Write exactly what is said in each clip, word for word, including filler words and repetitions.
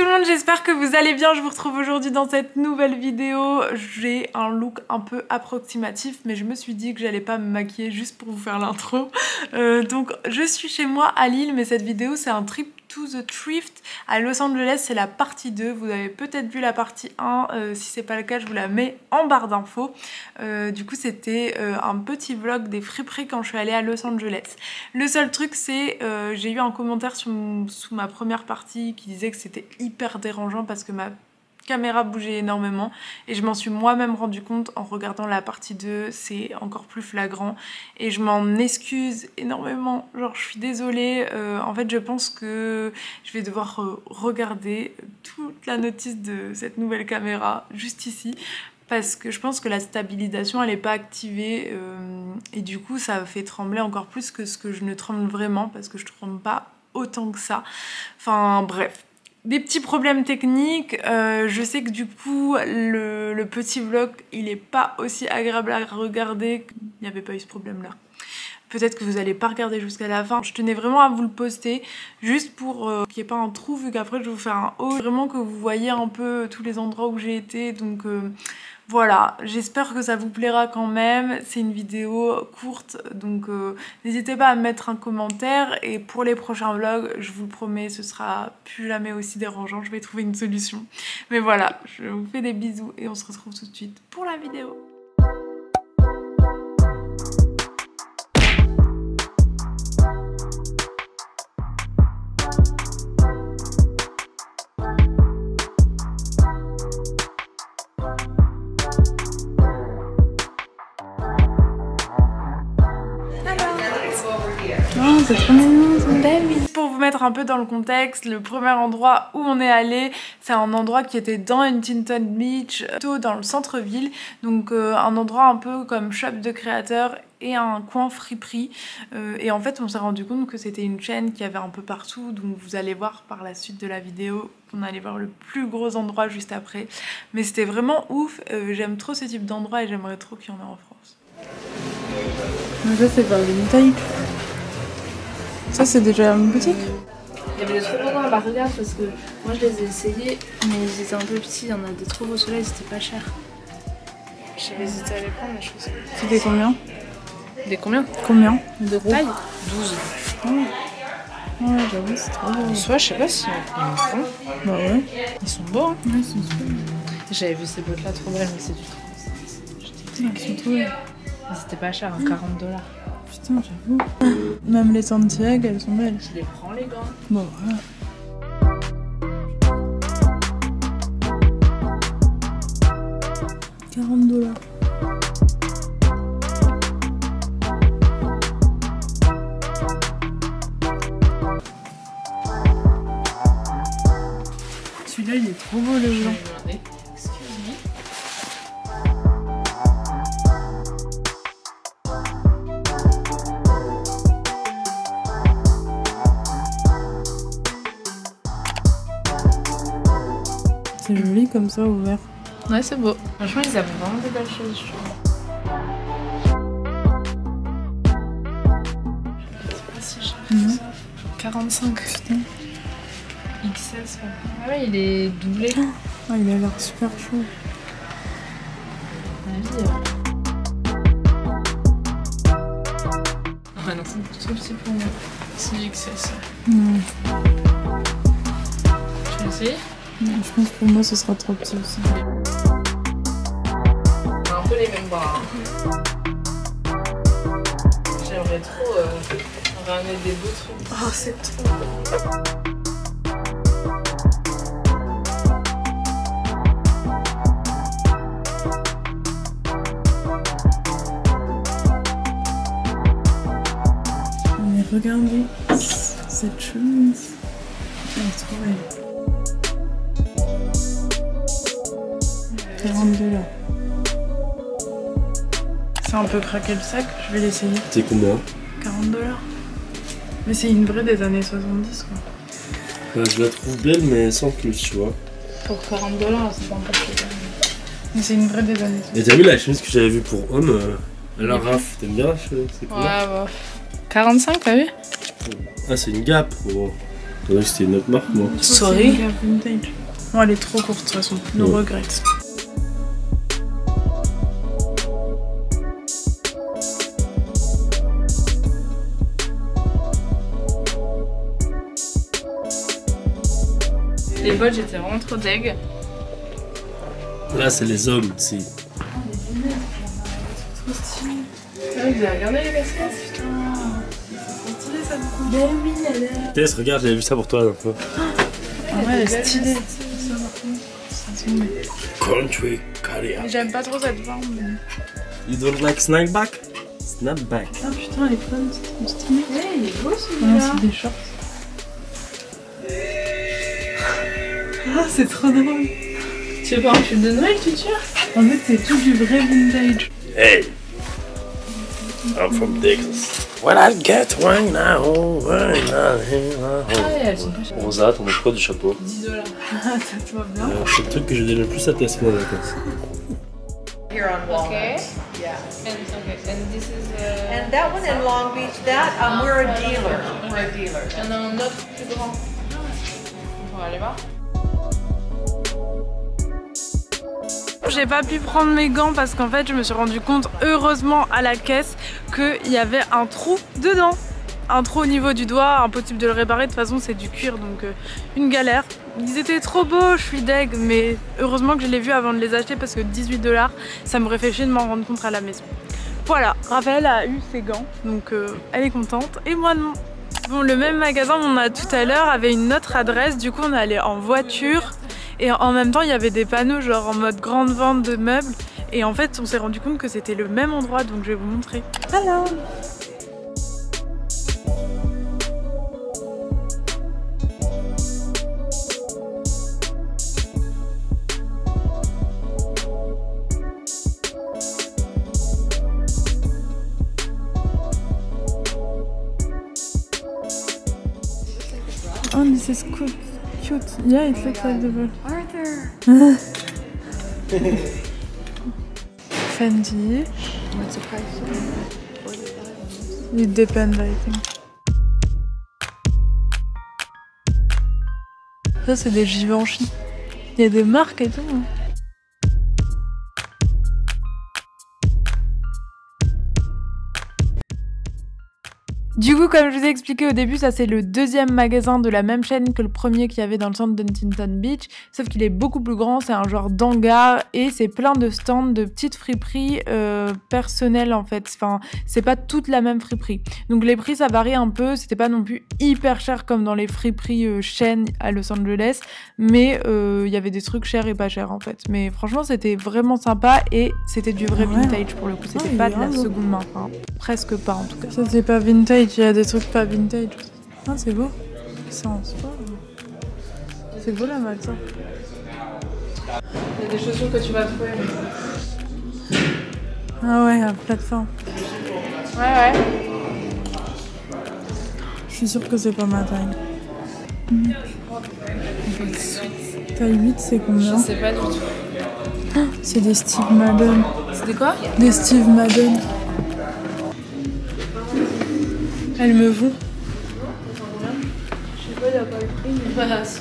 le monde, j'espère que vous allez bien. Je vous retrouve aujourd'hui dans cette nouvelle vidéo. J'ai un look un peu approximatif, mais je me suis dit que j'allais pas me maquiller juste pour vous faire l'intro. Euh, donc je suis chez moi à Lille, mais cette vidéo c'est un trip to the thrift à Los Angeles, c'est la partie deux. Vous avez peut-être vu la partie un, euh, si c'est pas le cas je vous la mets en barre d'infos. Euh, du coup c'était euh, un petit vlog des friperies quand je suis allée à Los Angeles. Le seul truc c'est, euh, j'ai eu un commentaire sous, sous ma première partie qui disait que c'était hyper dérangeant parce que ma caméra bougeait énormément et je m'en suis moi-même rendu compte en regardant la partie deux, c'est encore plus flagrant et je m'en excuse énormément, genre je suis désolée. Euh, en fait je pense que je vais devoir euh, regarder toute la notice de cette nouvelle caméra juste ici parce que je pense que la stabilisation elle n'est pas activée euh, et du coup ça fait trembler encore plus que ce que je ne tremble vraiment parce que je tremble pas autant que ça. Enfin bref. Des petits problèmes techniques, euh, je sais que du coup le, le petit vlog il est pas aussi agréable à regarder, il n'y avait pas eu ce problème là. Peut-être que vous n'allez pas regarder jusqu'à la fin. Je tenais vraiment à vous le poster, juste pour euh, qu'il n'y ait pas un trou, vu qu'après je vais vous faire un haul. Vraiment que vous voyez un peu tous les endroits où j'ai été, donc euh, voilà. J'espère que ça vous plaira quand même. C'est une vidéo courte, donc euh, n'hésitez pas à mettre un commentaire. Et pour les prochains vlogs, je vous le promets, ce sera plus jamais aussi dérangeant. Je vais trouver une solution. Mais voilà, je vous fais des bisous et on se retrouve tout de suite pour la vidéo. Oh, c'est trop mignon, c'est une belle. Pour vous mettre un peu dans le contexte, le premier endroit où on est allé, c'est un endroit qui était dans Huntington Beach, plutôt dans le centre-ville. Donc euh, un endroit un peu comme shop de créateurs et un coin friperie. Euh, et en fait, on s'est rendu compte que c'était une chaîne qui avait un peu partout. Donc vous allez voir par la suite de la vidéo, on allait voir le plus gros endroit juste après. Mais c'était vraiment ouf. Euh, J'aime trop ce type d'endroit et j'aimerais trop qu'il y en ait en France. Mais ça, c'est pas une taille. Ça c'est déjà une boutique. Il y avait des trop beaux grands, bah regarde parce que moi je les ai essayés mais ils étaient un peu petits, il y en a des trop beaux ceux-là, ils étaient pas chers. J'ai hésité à les prendre mais je pense que... C'était combien? Des combien? Combien? De taille douze. Oh. Ouais j'avoue c'est trop beau. En soi je sais pas si ils me font. Bah ouais. Ils sont beaux hein. Ouais ils sont super. J'avais vu ces bottes là trop belles mais c'est du trente. Ils sont trop belles. C'était pas cher, hein, quarante dollars. Putain, j'avoue. Même les Santiago, elles sont belles. Je les prends les gants. Bon, voilà. quarante dollars. Celui-là, il est trop beau, le blanc. C'est joli comme ça, ouvert. Ouais, c'est beau. Franchement, ils avaient vraiment des belles choses, je trouve. C'est pas si cher que ça. quarante-cinq. Putain. X L, ça. Ah ouais, il est doublé. Ah, il a l'air super chaud. Ouais, non, c'est trop petit pour moi. C'est X L, ça. Ouais. Tu veux essayer? Je pense que pour moi ce sera trop petit aussi. On a un peu les mêmes bras. Hein. J'aimerais trop euh, ramener des beaux trucs. Oh c'est trop beau. Mais regardez cette chemise. Elle est trop belle. quarante dollars. C'est un peu craqué le sac, je vais l'essayer. C'est combien? quarante dollars. Mais c'est une vraie des années soixante-dix quoi. Ouais, je la trouve belle mais sans plus, tu vois. Pour quarante dollars, c'est pas encore plus. Mais c'est une vraie des années soixante-dix. Et t'as vu la chemise que j'avais vue pour homme euh, alors Raph, t'aimes bien la chemise? C'est cool. Ouais, bah. quarante-cinq, t'as vu? Ah, c'est une Gap. Oh. Ouais, c'était une autre marque, moi. Sorry. Oh, elle est trop courte de toute façon. No ouais. regrets. Les bottes, j'étais vraiment trop deg. Là, c'est les hommes, si. Trop stylé. Ah, vous avez regardé les casquettes? Putain. C'est trop stylé ça, beaucoup. Ben oui, elle est. Tess, regarde, j'avais vu ça pour toi la fois. Ah ouais, elle est stylée. Country Career. J'aime pas trop cette forme. Mais... You don't like snackback? Snapback. Ah putain, elle est bonne, c'est trop stylé. Ouais, il est beau Ah, celui-là. c'est des shorts. Ah, c'est trop drôle. Tu veux pas un pull de Noël, tu tires? En fait, c'est tout du vrai vintage. Hey! I'm from Texas. What I get right now, right now, right now. Ah ouais, elles sont pas chères. Rosa, t'en as quoi du chapeau? dix dollars. Ah, ça te va bien. Euh, C'est le truc que je donne le plus à Tess, moi, d'accord. Here on Walnut. Okay. Yeah. And, okay. And this is. Uh... And that one in Long Beach, that um, we're a dealer. We're a dealer. Il y en a un autre plus grand. On va aller voir. J'ai pas pu prendre mes gants parce qu'en fait je me suis rendu compte heureusement à la caisse qu'il y avait un trou dedans. Un trou au niveau du doigt, impossible de le réparer, de toute façon c'est du cuir donc euh, une galère. Ils étaient trop beaux, je suis deg, mais heureusement que je l'ai vu avant de les acheter parce que dix-huit dollars ça m'aurait fait chier de m'en rendre compte à la maison. Voilà, Raphaël a eu ses gants donc euh, elle est contente et moi non. Bon, le même magasin qu'on a tout à l'heure avait une autre adresse, du coup on est allé en voiture. Et en même temps, il y avait des panneaux genre en mode grande vente de meubles. Et en fait, on s'est rendu compte que c'était le même endroit, donc je vais vous montrer. Hello! Oh, this is cool. Cute. Yeah, it looks like the bird. Arthur! Fendi. What's the price? It depends, I think. Ça, c'est des Givenchy. Il y a des marques et tout. Hein. Du coup, comme je vous ai expliqué au début, ça c'est le deuxième magasin de la même chaîne que le premier qu'il y avait dans le centre d'Huntington Beach, sauf qu'il est beaucoup plus grand, c'est un genre d'hangar et c'est plein de stands de petites friperies euh, personnelles en fait. Enfin, c'est pas toute la même friperie. Donc les prix ça varie un peu, c'était pas non plus hyper cher comme dans les friperies euh, chaînes à Los Angeles, mais il euh, y avait des trucs chers et pas chers en fait. Mais franchement, c'était vraiment sympa et c'était du vrai Ouais. vintage pour le coup, c'était Ouais, pas de la grave. seconde main, enfin, presque pas en tout cas. Ça c'est pas vintage, il y a des trucs pas vintage. Ah c'est beau. Ça en soi. C'est beau la malle ça. Il y a des chaussures que tu vas trouver. Ah ouais, à plateforme. Ouais, ouais. Je suis sûre que c'est pas ma taille. Mm. Taille huit c'est Je combien? sais pas du tout. C'est des Steve Madden. C'était quoi? Des Steve Madden. Elles me vont. Bah, si.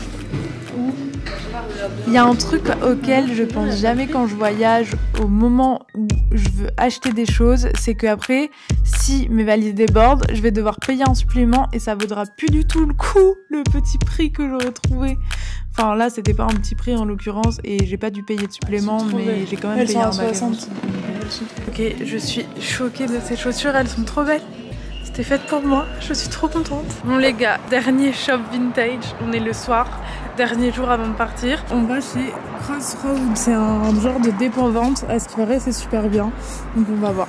Il y a un truc auquel je pense jamais quand je voyage au moment où je veux acheter des choses, c'est que après, si mes valises débordent, je vais devoir payer un supplément et ça vaudra plus du tout le coup, le petit prix que j'aurais trouvé. Enfin là, c'était pas un petit prix en l'occurrence et j'ai pas dû payer de supplément, Elles sont trop mais belles. j'ai quand même Elles payé sont à un magasin. soixante. Ok, je suis choquée de ces chaussures, elles sont trop belles. C'était fait pour moi, je suis trop contente. Bon les gars, dernier shop vintage, on est le soir, dernier jour avant de partir. On va chez Crossroads, c'est un genre de dépôt-vente. À ce qui paraît, c'est super bien. Donc on va voir.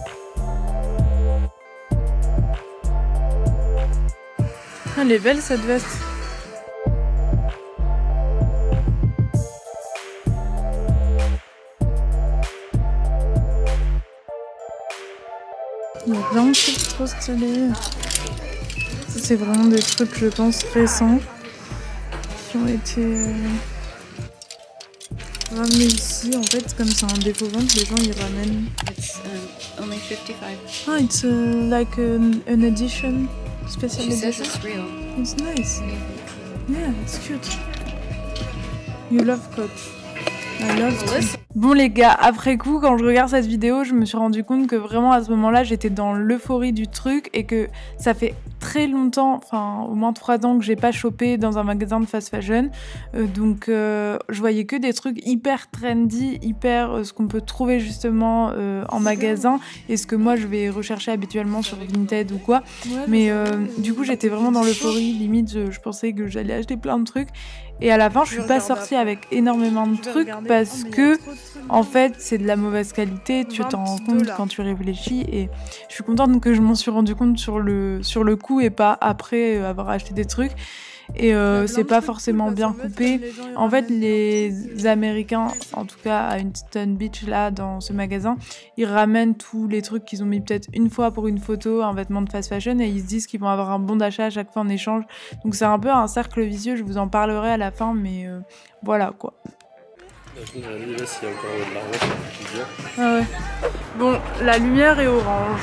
Elle est belle cette veste. Il y a plein de trucs trop stylés. Ça, c'est vraiment des trucs, je pense, récents qui ont été euh, ramenés ici. En fait, comme c'est un dépôt-vente, les gens ils ramènent. It's um, only fifty-five. Ah, it's uh, like an, an edition. Special She says edition. it's real. It's nice. Yeah, it's cute. You love coat. I love Well, too. Bon les gars, après coup, quand je regarde cette vidéo, je me suis rendu compte que vraiment à ce moment-là, j'étais dans l'euphorie du truc et que ça fait très longtemps, enfin au moins trois ans que j'ai pas chopé dans un magasin de fast fashion. Euh, donc euh, je voyais que des trucs hyper trendy, hyper euh, ce qu'on peut trouver justement euh, en magasin et ce que moi je vais rechercher habituellement sur Vinted ou quoi. Mais euh, du coup, j'étais vraiment dans l'euphorie, limite je, je pensais que j'allais acheter plein de trucs. Et à la fin, je suis pas sortie avec énormément de trucs parce que, en fait, c'est de la mauvaise qualité. Tu t'en rends compte quand tu réfléchis. Et je suis contente que je m'en suis rendu compte sur le, sur le coup et pas après avoir acheté des trucs. Et euh, c'est pas forcément bien coupé. En fait, les Américains, en tout cas à Huntington Beach, là, dans ce magasin, ils ramènent tous les trucs qu'ils ont mis peut-être une fois pour une photo, un vêtement de fast fashion, et ils se disent qu'ils vont avoir un bon d'achat à chaque fois en échange. Donc c'est un peu un cercle vicieux, je vous en parlerai à la fin, mais euh, voilà quoi. Je me demande là s'il y a encore de l'argent sur le vidéo. Ah ouais. Bon, la lumière est orange.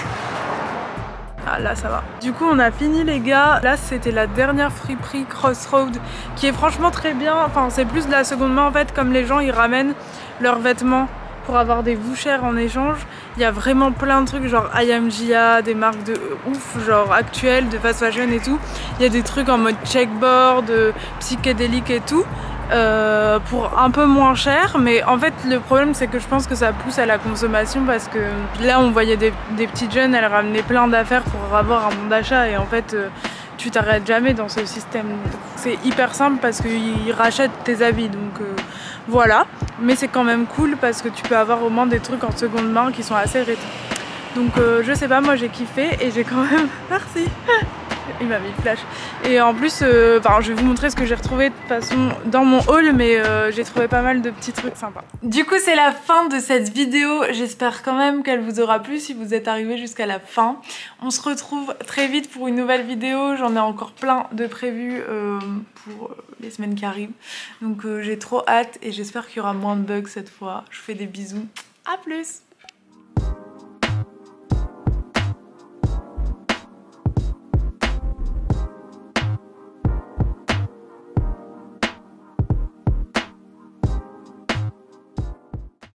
Ah là ça va. Du coup on a fini les gars. Là c'était la dernière friperie Crossroad qui est franchement très bien. Enfin c'est plus de la seconde main en fait, comme les gens ils ramènent leurs vêtements pour avoir des vouchères en échange. Il y a vraiment plein de trucs genre I M G A, des marques de ouf genre actuelles, de fast fashion et tout. Il y a des trucs en mode checkboard, psychédélique et tout. Euh, pour un peu moins cher, mais en fait le problème c'est que je pense que ça pousse à la consommation parce que là on voyait des, des petites jeunes, elles ramenaient plein d'affaires pour avoir un bon d'achat et en fait euh, tu t'arrêtes jamais dans ce système. C'est hyper simple parce qu'ils rachètent tes habits donc euh, voilà, mais c'est quand même cool parce que tu peux avoir au moins des trucs en seconde main qui sont assez rétro. Donc euh, je sais pas, moi j'ai kiffé et j'ai quand même... Merci. Il m'a mis le flash. Et en plus, euh, je vais vous montrer ce que j'ai retrouvé de toute façon dans mon haul, mais euh, j'ai trouvé pas mal de petits trucs sympas. Du coup, c'est la fin de cette vidéo. J'espère quand même qu'elle vous aura plu si vous êtes arrivés jusqu'à la fin. On se retrouve très vite pour une nouvelle vidéo. J'en ai encore plein de prévus euh, pour les semaines qui arrivent. Donc euh, j'ai trop hâte et j'espère qu'il y aura moins de bugs cette fois. Je vous fais des bisous. À plus!